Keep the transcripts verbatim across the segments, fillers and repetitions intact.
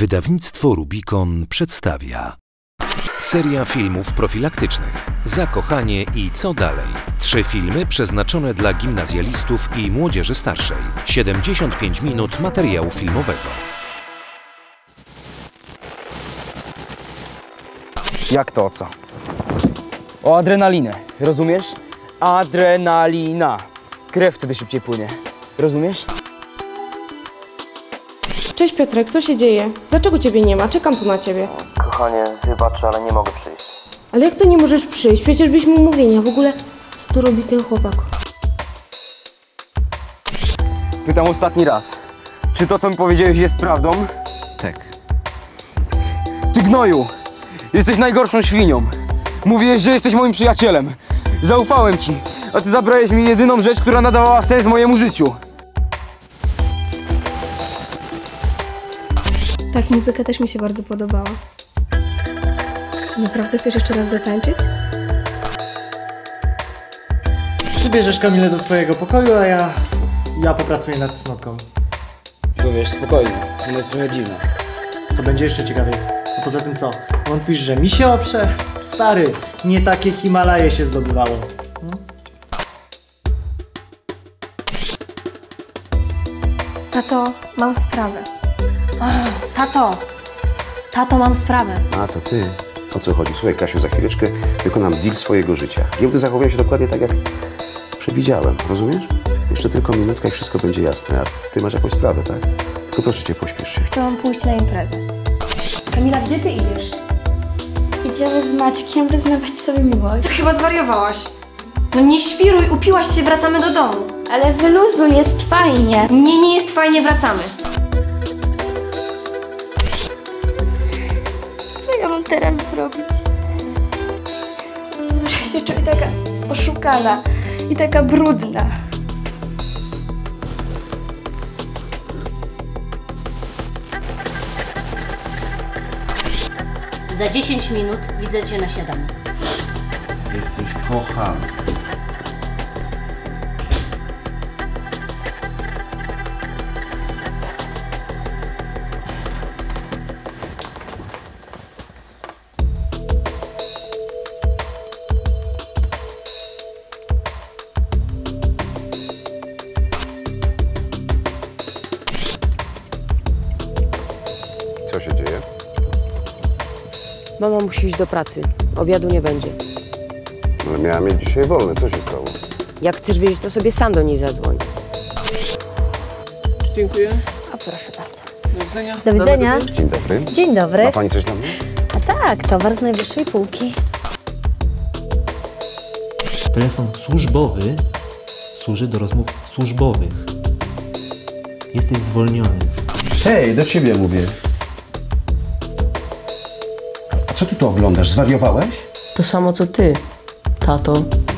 Wydawnictwo Rubikon przedstawia seria filmów profilaktycznych Zakochanie i co dalej? Trzy filmy przeznaczone dla gimnazjalistów i młodzieży starszej. siedemdziesiąt pięć minut materiału filmowego. Jak to o co? O adrenalinę, rozumiesz? Adrenalina. Krew wtedy szybciej płynie. Rozumiesz? Cześć Piotrek, co się dzieje? Dlaczego ciebie nie ma? Czekam tu na ciebie. Kochanie, wybacz, ale nie mogę przyjść. Ale jak to nie możesz przyjść? Przecież byliśmy umówieni, a w ogóle co tu robi ten chłopak? Pytam ostatni raz. Czy to, co mi powiedziałeś, jest prawdą? Tak. Ty gnoju! Jesteś najgorszą świnią. Mówiłeś, że jesteś moim przyjacielem. Zaufałem ci, a ty zabrałeś mi jedyną rzecz, która nadawała sens mojemu życiu. Tak, muzyka też mi się bardzo podobała. Naprawdę chcesz jeszcze raz zatańczyć? Bierzesz Kamilę do swojego pokoju, a ja... ja popracuję nad cnotką. Tylko wiesz, spokojnie, ona jest trochę dziwna. To będzie jeszcze ciekawiej. A poza tym co? Wątpisz, że mi się oprze? Stary, nie takie Himalaje się zdobywało. Hmm? Tato, mam sprawę. Oh, tato! Tato, mam sprawę. A, to ty. O co chodzi? Słuchaj, Kasiu, za chwileczkę wykonam deal swojego życia. Giełdy zachowują się dokładnie tak, jak przewidziałem. Rozumiesz? Jeszcze tylko minutka i wszystko będzie jasne. A ty masz jakąś sprawę, tak? Tylko proszę cię, pośpiesz się. Chciałam pójść na imprezę. Kamila, gdzie ty idziesz? Idziemy z Maćkiem wyznawać sobie miłość. Ty chyba zwariowałaś. No nie świruj, upiłaś się, wracamy do domu. Ale wyluzuj, jest fajnie. Nie, nie jest fajnie, wracamy. Co ja mam teraz zrobić? Muszę się czuć taka oszukana i taka brudna. Za dziesięć minut widzę cię na śniadaniu. Jesteś kochany. Co się dzieje? Mama musi iść do pracy. Obiadu nie będzie. Ale miała mieć dzisiaj wolne. Co się stało? Jak chcesz wiedzieć, to sobie sam do niej zadzwoń. Dziękuję. A proszę bardzo. Do widzenia. Do widzenia. Dzień dobry. Dzień dobry. Ma pani coś dla mnie? A tak, towar z najwyższej półki. Telefon służbowy służy do rozmów służbowych. Jesteś zwolniony. Hej, do ciebie mówię. A co ty tu oglądasz? Zwariowałeś? To samo co ty, tato.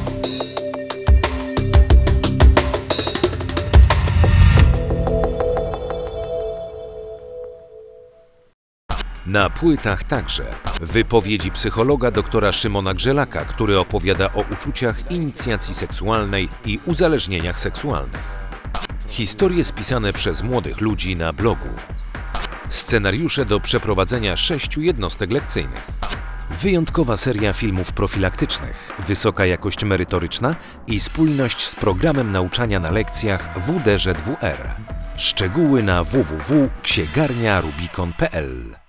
Na płytach także wypowiedzi psychologa doktora Szymona Grzelaka, który opowiada o uczuciach, inicjacji seksualnej i uzależnieniach seksualnych. Historie spisane przez młodych ludzi na blogu. Scenariusze do przeprowadzenia sześciu jednostek lekcyjnych. Wyjątkowa seria filmów profilaktycznych, wysoka jakość merytoryczna i spójność z programem nauczania na lekcjach W D Z W R. Szczegóły na w w w kropka ksiegarnia rubikon kropka p l.